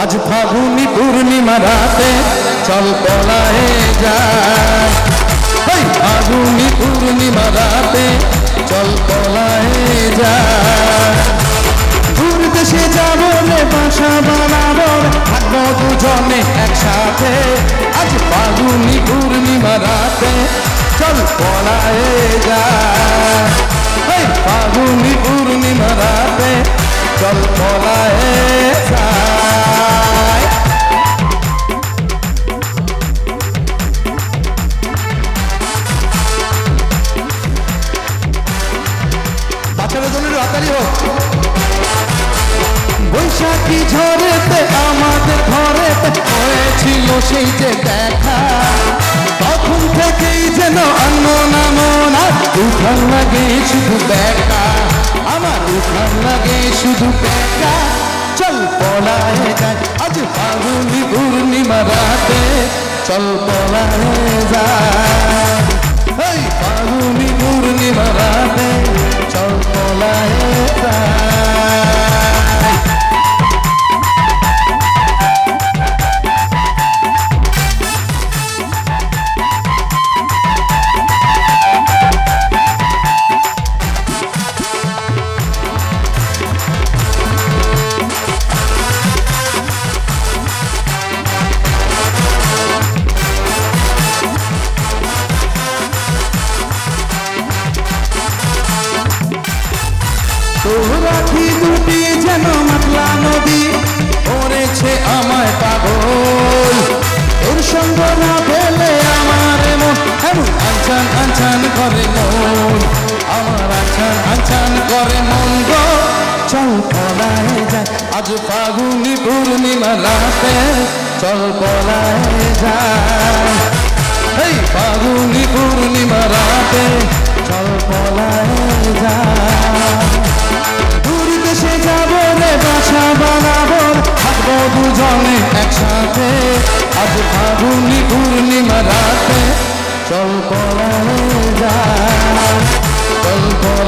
আজ ফাগুনি পূর্ণিমা রাতে চল পলায়ে যায়। ফাগুনি পূর্ণিমা রাতে চল পলায়ে যায়। দূর দেশে যাবো রে বাসা বানাবো, থাকবো দুজনে একসাথে। আজ ফাগুনি পূর্ণিমা রাতে চল পলায়ে যায়। ফাগুনি পূর্ণিমা রাতে চল পলায়ে যায়। বাচ্চাদের জন্য হাতালি হোক। বৈশাখী ঝড়েতে আমাদের ঘরেতে হয়েছিল সেই যে দেখা, তখন থেকেই যেন আনমনা উঠান লাগে শুধু বেকা, আমার উঠান লাগে শুধু বেকা। চল পলায়ে যায় আজ ফাগুনি পূর্ণিমা রাতে চল পলায়ে যায়। ফাগুনি পূর্ণিমা রাতে চল পলায়ে যায়। রাখি দুটি যেন মাতলা নদী করেছে আমায় পাগল, ওর সঙ্গ না পেলে আমার মন এমন আনছান আনছান করে মন, আমার আনছান আনছান করে মন গো। চল পলায়ে যায় আজ ফাগুনি পূর্ণিমা রাতে চল পলায়ে যায়। ফাগুনি পূর্ণিমা রাতে চল পলায়ে যায়। দূর দেশে যাবো রে বাসা বানাবো, থাকবো দুজনে একসাথে। আজ ফাগুনি পূর্ণিমা রাতে চল পলায়ে যায়। চল